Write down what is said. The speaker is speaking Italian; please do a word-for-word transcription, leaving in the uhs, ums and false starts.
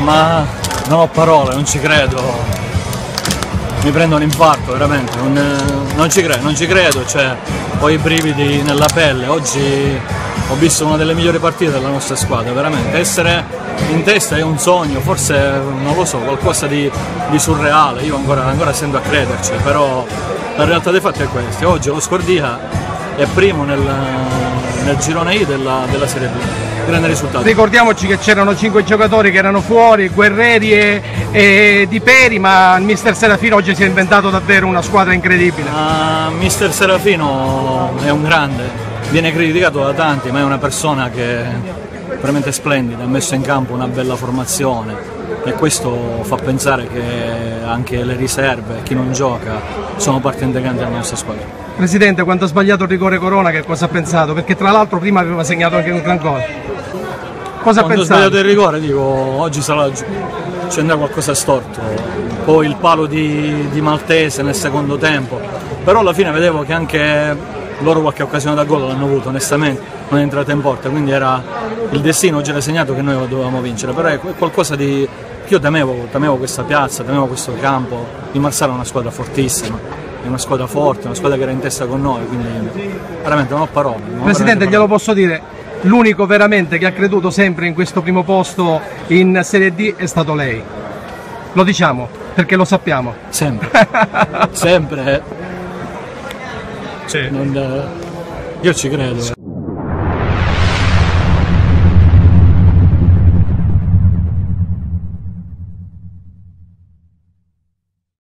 ma non ho parole, non ci credo, mi prendo un infarto veramente, non, non ci credo, non ci credo, cioè, ho i brividi nella pelle. Oggi ho visto una delle migliori partite della nostra squadra, veramente, essere in testa è un sogno, forse non lo so, qualcosa di, di surreale, io ancora, ancora sento a crederci, però la realtà dei fatti è questa. Oggi lo Scordia è primo nel, nel girone I della, della Serie B. Grande risultato. Ricordiamoci che c'erano cinque giocatori che erano fuori, Guerreri e, e Di Peri, ma il mister Serafino oggi si è inventato davvero una squadra incredibile. Uh, mister Serafino è un grande, viene criticato da tanti, ma è una persona che è veramente splendida, ha messo in campo una bella formazione e questo fa pensare che anche le riserve, chi non gioca, sono parte integrante della nostra squadra. Presidente, quando ha sbagliato il rigore Corona, che cosa ha pensato? Perché tra l'altro prima aveva segnato anche un gran gol. Cosa Quando ha pensato? ho sbagliato il rigore dico oggi sarà, c'è qualcosa storto, poi il palo di, di Maltese nel secondo tempo, però alla fine vedevo che anche loro qualche occasione da gol l'hanno avuto, onestamente non è entrata in porta, quindi era il destino già era segnato che noi dovevamo vincere, però è qualcosa di... io temevo, temevo questa piazza, temevo questo campo. Il Marsala è una squadra fortissima, è una squadra forte, una squadra che era in testa con noi, quindi veramente non ho parole. Non ho Presidente, parole. glielo posso dire, l'unico veramente che ha creduto sempre in questo primo posto in Serie D è stato lei. Lo diciamo, perché lo sappiamo. Sempre, sempre. Sì. Non, io ci credo.